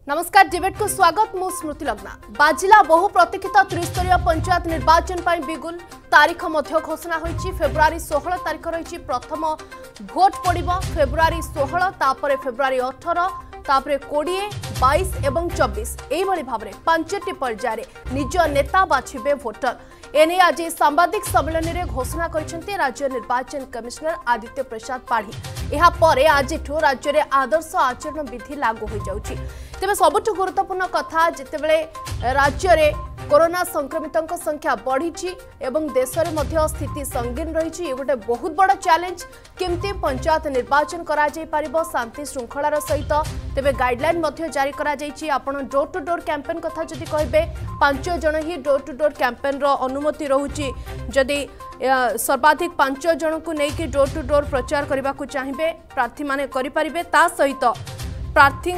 नमस्कार डिबेट को स्वागत मु स्मृति लग्ना बाजिला बहु प्रतीक्षित त्रिस्तरीय पंचायत निर्वाचन पर बिगुल तारीख मध्य घोषणा होईची फेब्रुआरी 16 तारीख रही प्रथम भोट पड़िबो फेब्रुआरी 16 तापरे फेब्रुआरी 18 तापरे 20 22 एवं 24 एही भली भाबरे पांचटी पर्याय निज नेता बाछिबे वोटर एने आज सांबादिक सम्मेलन में घोषणा करछन्ते राज्य निर्वाचन कमिश्नर आदित्य प्रसाद पाढ़ी एहा परे आज राज्य में आदर्श आचरण विधि लागू हो जाउची। तेज सबुठ गुरुत्वपूर्ण कथा जितेबले राज्य में कोरोना संक्रमितों संख्या बढ़ी एवं देश में स्थिति संगीन रही गोटे बहुत बड़ चैलेंज केमती पंचायत निर्वाचन करा जाई पारिबो शांति श्रृंखलार सहित तेबे गाइडलाइन जारी करा जाइछि। आपण डोर टू डोर कैंपेन कथा जदि कहबे 5 जन ही डोर टू डोर कैंपेन रो अनुमति रहुछि जदि सर्वाधिक 5 जन को लेकिन डोर टू डोर प्रचार करने को चाहिए प्रार्थी माने करि परिबे ता सहित प्रार्थी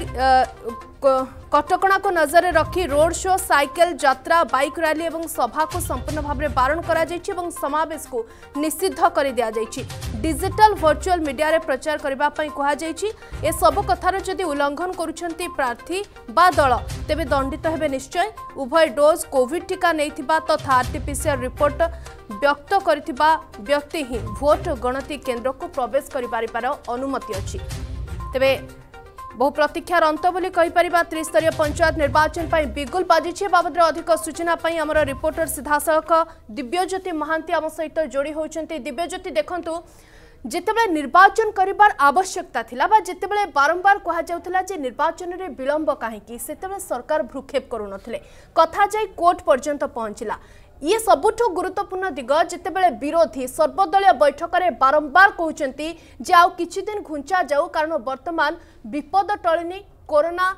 कटकणा को नजर रखी रोड शो साइकेल यात्रा बाइक रैली और सभा को संपूर्ण भाव में बारण करा जायछि एवं समावेश को निषिद्ध कर दिया जायछि। डिजिटल वर्चुअल मीडिया रे प्रचार करबा पई कहा जायछि। ए सब कथार जदि उल्लंघन करुछंती प्रार्थी बा दल तेबे दंडित हेबे निश्चय। उभय डोज कोविड टीका नैथिबा तथा आरटीपीसीआर रिपोर्ट व्यक्त करथिबा व्यक्ति ही भोट गणति केंद्र को प्रवेश करिपार अनुमति अछि। तेबे बहु प्रतीक्षार अंत बोली कहीपर त्रिस्तरीय पंचायत निर्वाचन पर बिगुल बाजी बाबद अधिक सूचना आमर रिपोर्टर सीधासख दिव्यज्योति महांती आम सहित जोड़ी होती। दिव्यज्योति देखंतु जितेबले निर्वाचन करिबार आवश्यकता थिला बा जितेबले बारंबार कहा जाउथला जे निर्वाचन रे विलंब काहेकि सेतेबले सरकार भ्रुक्षेप करू नथिले कथा जाई कोर्ट पर्यंत पहुंचला। ये सबुठ गुरुत्वपूर्ण दिग जितेबले विरोधी सर्वदलीय बैठक में बारंबार कहते जे आउ किछि दिन घुंचा जाऊ कारण वर्तमान विपद टळिनी कोरोना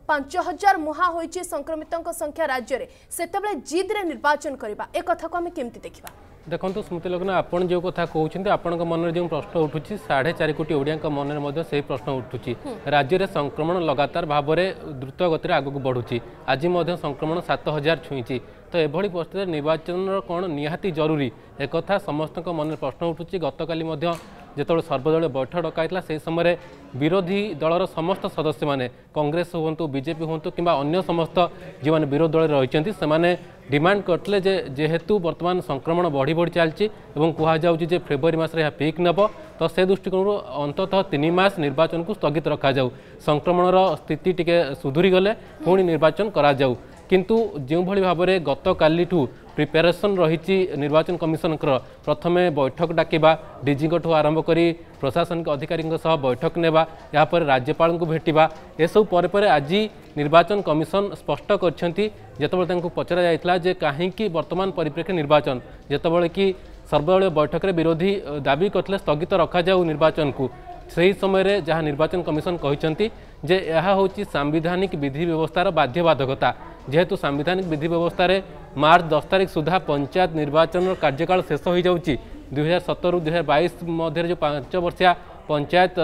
5000 मुहा होईची संक्रमितों संख्या राज्य में सेतेबले जिद रे निर्वाचन करबा ए कथा को हम केमती देखिबा। देखो स्मृति लग्ना आपण जो कथा कहते आपण मन जो प्रश्न उठुँ 4.5 कोटी ओडिया मन से प्रश्न उठुँ राज्य में संक्रमण लगातार भाव में द्रुत गति आगक बढ़ुची आज संक्रमण 7000 छुईची तो एभली परिस्थिति निर्वाचन कौन निहाती जरूरी एक समस्त मन प्रश्न उठुँ। गतकाली जिते सर्वदलीय बैठक डकाई से समय विरोधी दलर समस्त सदस्य मैंने कांग्रेस हूँ बीजेपी हूँ कि अन्य समस्त जो मैंने विरोधी दल रही से डिमांड करते जेहेतु वर्तमान संक्रमण बढ़ी बढ़ी चलती कहुचे फेब्रुआरी मस पीक नब तो से दृष्टिकोण अंततः 3 मास निर्वाचन को स्थगित रखा जाऊ संक्रमणर स्थिति टिके सुधुरी गले पुणी निर्वाचन करा जाऊ किंतु जो भली भाव में गत काली प्रिपेरेसन रही निर्वाचन कमिशन प्रथमे बैठक डाकिबा डीजी आरंभ करी प्रशासनिक अधिकारी बैठक नेबा यापर राज्यपाल को भेटिबा एसबू पर आज निर्वाचन कमिशन स्पष्ट करछंती जेतबेले पचरा जाइतला जे काहेकि वर्तमान परिप्रेक्षी निर्वाचन जेतबेले कि सर्वदलीय बैठक में विरोधी दाबी करथिले स्थगित रखा जाऊ निर्वाचन को सही समय जहाँ निर्वाचन कमिशन कहते जे यह होची सांविधानिक विधि व्यवस्थार बाध्यबाधकता जेहेतु सांविधानिक विधि व्यवस्था मार्च 10 तारीख सुधा पंचायत निर्वाचन कार्यकाल शेष हो जाऊँगी 2017 2022 मध्य जो 5 वर्षिया पंचायत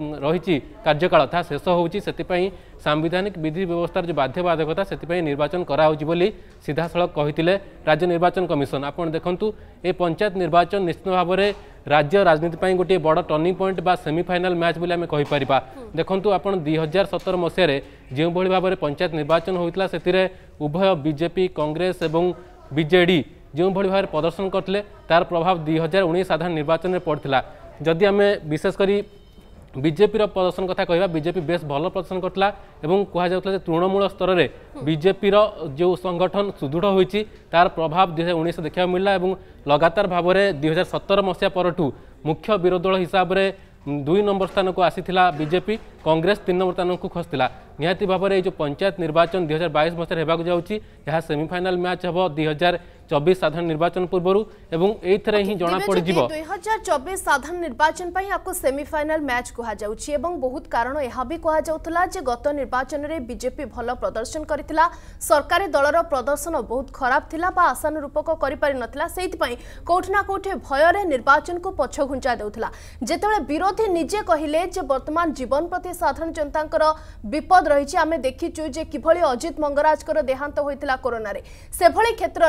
रही कार्यकाल ता शेष होची सांविधानिक विधि व्यवस्थार जो बाध्यबाधकता से निर्वाचन कराउची बोली सीधासलख कहिथिले राज्य निर्वाचन कमिशन। आपण देखंतु ए पंचायत निर्वाचन निश्चित भाव में राज्य राजनीति गोटे बड़ टर्निंग पॉइंट बा सेमीफाइनाल मैच बोली आम कहीपर। देखंतु आपण 2017 मसीह जो भली भाव में पंचायत निर्वाचन होता से उभय बीजेपी कांग्रेस एवं बीजेडी जो भली भाव प्रदर्शन करते तार प्रभाव 2019 साधारण निर्वाचन में पड़ता। जदि आम विशेषकर बीजेपी प्रदर्शन कथा कहवा बीजेपी बेस भल प्रदर्शन करता कहुला तृणमूल स्तर में बीजेपी जो संगठन सुदृढ़ होती तार प्रभाव 2019 देखा मिलला और लगातार भाव में 2017 मसीहा परठू मुख्य विरोधी दल हिसाब से 2 नंबर स्थान को आसीथिला बीजेपी कांग्रेस 3 नंबर स्थान को खसला निहाती भाव में जो पंचायत निर्वाचन 2022 मसीह होगा जाऊँगी यह सेमीफाइनाल मैच हम 2024 साधारण निर्वाचन पूर्व एवं एथरे ही जना पड़ जिवो 2024 साधारण निर्वाचन पई आपको सेमीफाइनाल मैच कहा जाउछि एवं बहुत कारण यह भी कहा जाउतला जे गत निर्वाचन रे बीजेपी भल प्रदर्शन करितला सरकारी दलर प्रदर्शन बहुत खराब थिला बा आशानुरूपक करि पारि नथिला सेति पई कोठना कोठे भय रे निर्वाचन को पछ घुंचा देउथला जेतेबेले विरोधी निजे कहिले जे वर्तमान जीवन प्रति साधारण जनतांकर विपद रहिछि आमे देखिचु जे किभली अजित मंगराजकर देहांत होइतला कोरोना रे से भली क्षेत्र रे जेतेबेले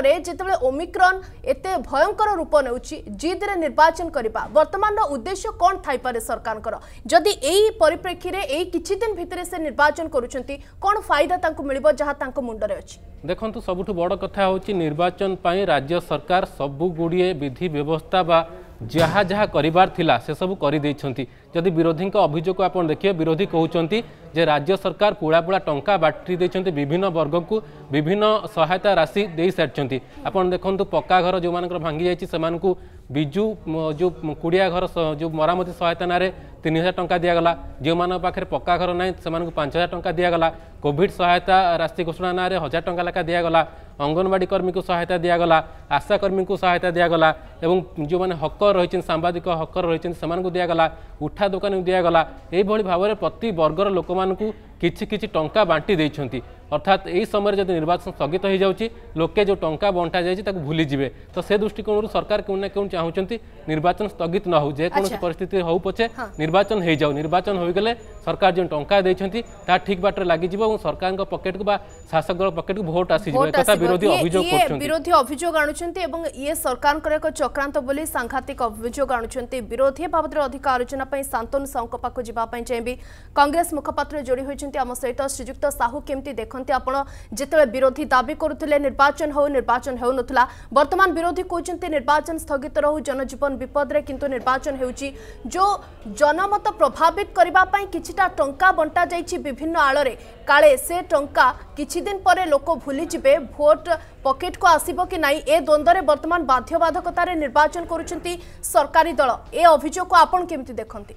जितेबाला ओमिक्रॉन एते भयंकर रूप नेउछि जिद्रे निर्वाचन करबा वर्तमान उद्देश्य कौन थाई पारे सरकार जदि एई परिप्रेक्षी रे एई किछि दिन भितरे से निर्वाचन करूछंती कौन फायदा तांको मिलिबो जहा तांको मुंडरे अछि देखंतु सबुठु बड़ कथा होछि निर्वाचन पई राज्य सरकार सबु गुडिए विधि व्यवस्था बा जहाँ जहाँ करिबार थिला से सब करि दैछंती जदि विरोधी अभियोग को आपण देखिए विरोधी कहउचंती जे राज्य सरकार पुड़ा पुड़ा टंका बांटी दैछंती विभिन्न वर्ग को विभिन्न सहायता राशि दे सारछंती आपण देखंतु पक्का घर जो मानकर भांगी जायछि सेमानकु बिजु जो कुड़िया घर जो मरामती सहायता नारे 3000 टंका दिगला जो मान पाखे पक्का घर ना से 5000 टंका दिगला कोविड सहायता राशि घोषणा ना 1000 टंका लेखा दिगला अंगनवाड़ी कर्मी को सहायता दिगला आशा कर्मी को सहायता दिगला एवं जो मैंने हकर रही सांबादिक हकर रही से दिगला उठा दुकान को दिगला यही भाव में प्रति वर्गर लोक मानू किछि किछि टंका बांटी देइछंती अर्थात यही समय जब निर्वाचन स्थगित हो जाउछि लोके जो टंका बंटा जाइछि ताकू भूली जिवे तो से दृष्टिकोण सरकार क्यों ना क्यों चाहूचंती निर्वाचन स्थगित न हो जे कोनोसी परिस्थिति हो पछे निर्वाचन हो जाऊ निर्वाचन हो गले सरकार जो टंका देइछंती ता ठीक बाटर लागि जिवो सरकार को पॉकेट को बा शासक दल पॉकेट को वोट आसी जिवे कथा विरोधी अभियोग करछंती विरोधी अभियोग आनुछंती एवं ये सरकार को एक चक्रांत बोली सांघातिक अभियोग आनुछंती विरोधी बाबद अधिक आलोचना पई शांतनु साहू पाखु जिबा पई चाहेबी कांग्रेस मुखपात्र जोड़ी होइछंती आम सहित श्रीजुक्त साहू केमती देखंती आपण जेतले विरोधी दाबी करुथिले निर्वाचन हो नथला वर्तमान विरोधी कहउछंती निर्वाचन स्थगित रहू जनजीवन विपद रे किंतु निर्वाचन हेउची जो जनमत प्रभावित करबा पई किछिटा टंका बंटा जाईची विभिन्न आळरे काळे से टंका किछि दिन परे लोक भूली जिबे भोट पॉकेट को आसीबो कि नाही ए द्वंद्वरे वर्तमान बाध्यबाधकता रे निर्वाचन करूछंती सरकारी दल ए अभियोग को आपण केमती देखंती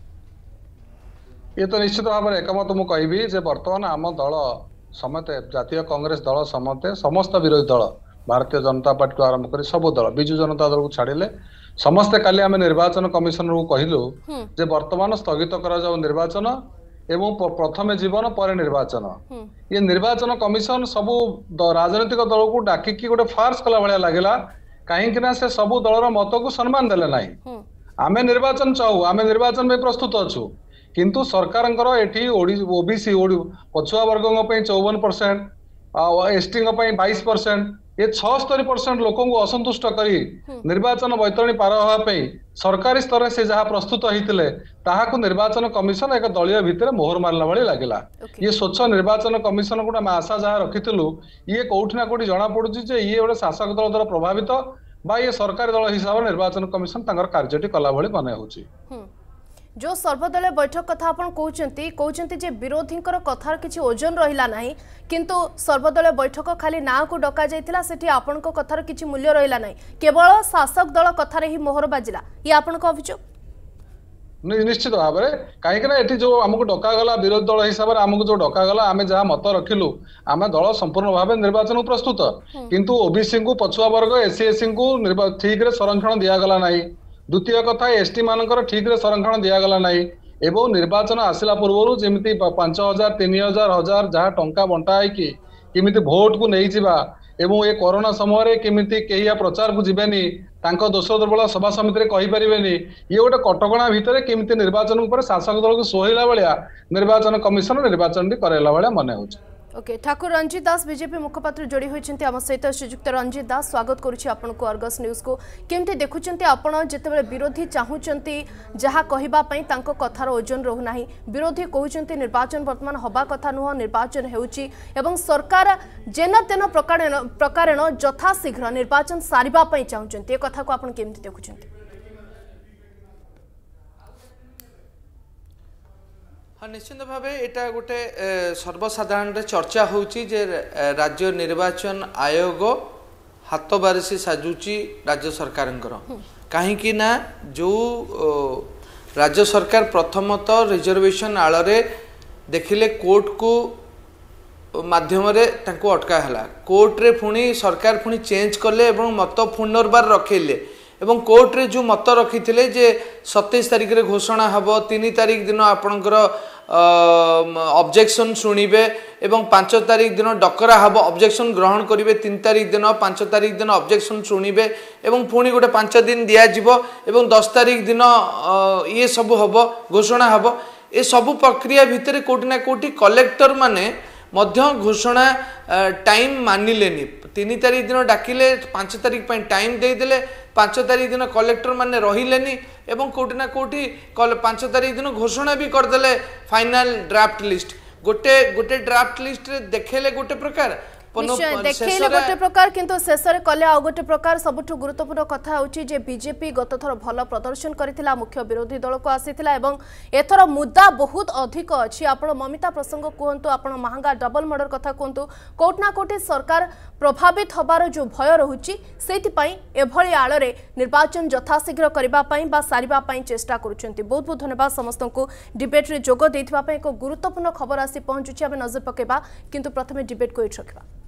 ये तो निश्चित भाव में एकमत मु कहबी जे वर्तमान आम दल समते जातीय कांग्रेस दल समते समस्त विरोधी दल भारतीय जनता पार्टी को आरंभ कर सब दल बिजु जनता दल को छाड़िले समस्ते काली आम निर्वाचन कमिशन को कहलु जे वर्तमान स्थगित करा जाऊ निर्वाचन एवं प्रथमे जीवन पर निर्वाचन ये निर्वाचन कमिशन सबू राजनीतिक दल को डाकिकी गोटे फार्स कला भाया लगला कहीं से सबू दलर मत को सम्मान देले नहीं आम निर्वाचन चाहू आम निर्वाचन में प्रस्तुत अच्छु किंतु सरकार ओबीसी पछुआ वर्ग 54% एसटी 22% ये 76% लोक असंतुष्ट करी निर्वाचन बैतरणी पार होगापी सरकारी स्तर से जहाँ प्रस्तुत होते ताहाकु निर्वाचन कमिशन एक दलीय भितर मोहर मारला भाई लगला ये स्वच्छ निर्वाचन कमिशन को आशा जहाँ रखिलु ये कौटी ना कौटी जना पड़ुछि जे ये गोटे शासक दल द्वारा प्रभावित बा ये सरकारी दल हिसाब से निर्वाचन कमिशन कार्यटी कला भाई मन होछि जो सर्वदलीय बैठक कथा आपण कहउचंती जे विरोधी कथार किछि ओजन रहिला नाही किंतु सर्वदलीय बैठक खाली ना को डका जाइतिला सेठी आपण को कथार किछि मूल्य रहिला नाही केवल शासक दल कथारे ही मोहर बाजिला ये आपण को अभियोग निश्चित भाव में कहीं जो आमको डका गला विरोधी दल हिसाब से आमको जो डका गला आम जहाँ मत रखिलु आम दल संपूर्ण भाव निर्वाचन को प्रस्तुत किंतु ओबीसी को पछुआ वर्ग एससी एससी को ठीक संरक्षण दिगला ना द्वितीय कथा एसटी मानकर ठीक रे संरक्षण दिगला ना एवं निर्वाचन आसला पूर्व जमी 5000 3000 1000 जहाँ टंका बंटा किमिति भोट को नहीं जावा एवं ये कोरोना समय केमिति कहीं प्रचार को जीवेनी दोष दुर्बल सभा समिति कहीपर ये गोटे कटका भितर केमिति निर्वाचन शासक दल को सोहला भाया निर्वाचन कमिशन निर्वाचन कराला भाया मन हो ओके ठाकुर रंजीत दास बीजेपी मुखपात्र जोड़ी होइछन्ती आम सहित श्रीजुक्त रंजीत दास स्वागत करुछि आपनको अर्गस न्यूज को केमती देखुछन्ती आपण जेतेबेले विरोधी चाहुछन्ती जहा कहिबा पई तांको कथार ओजन रहु नाही विरोधी कहउछन्ती निर्वाचन वर्तमान हबा कथा नुह निर्वाचन हेउछि एवं सरकार जेन तेन प्रकारेण यथा शीघ्र निर्वाचन सारिबा पई चाहुछन्ती ए कथा को आपण केमती देखुछन्ती हाँ निश्चित भाव यहाँ गोटे सर्वसाधारण चर्चा होची जे राज्य निर्वाचन आयोग हाथ बारिशी साजुची राज्य सरकार कहीं ना जो राज्य सरकार प्रथमतः रिजर्वेशन आड़े देखिले कोर्ट को माध्यम अटका है कोर्ट रे पुणी सरकार पुणी चेंज कले मत पुनर्बार रखेले एवं कोर्ट रे जो मत रखी थे जे 27 तारिख रे घोषणा हम 3 तारिख दिन आपणकर ऑब्जेक्शन शुणिबे एवं 5 तारिख दिन डकरा हम ऑब्जेक्शन ग्रहण करेंगे 3 तारिख दिन 5 तारिख दिन ऑब्जेक्शन शुणिबे एवं पुणी गोटे 5 दिन दिज्व एवं 10 तारिख दिन ये सब हम घोषणा हम ए सब प्रक्रिया भितर कोटि ना कोटि कलेक्टर माने मध्य घोषणा टाइम मानिलेनी 3 तारीख दिन डाकिले 5 तारीख टाइम देदेले 5 तारीख दिन कलेक्टर माने रहिलेनी एवं कोटी ना कोटी 5 तारीख दिन घोषणा भी करदेले फाइनल ड्राफ्ट लिस्ट गोटे ड्राफ्ट लिस्ट रे देखेले गोटे प्रकार देखले गोटे प्रकार किंतु शेष में कले आ गोटे प्रकार सबुठ गुरुत्वपूर्ण कथा होची जे बीजेपी गत थर भल प्रदर्शन करथिला मुख्य विरोधी दल को आसीथिला एवं एथर मुद्दा बहुत अधिक अछि आपण ममिता प्रसंग कहंतु आपण महंगा डबल मर्डर कथा कहंतु कोटना कोटी सरकार प्रभावित हबार जो भय रहुची सेति पई एभली आळरे निर्वाचन यथाशीघ्र करबा पई बा सारिबा पई चेष्टा करूछंती। बहुत बहुत धन्यवाद समस्त को डिबेट रे जोग देथिबा पई एक गुरुत्वपूर्ण खबर आसी पहुंचुची आबे नजर पकेबा किंतु प्रथमे डिबेट को रखिबा।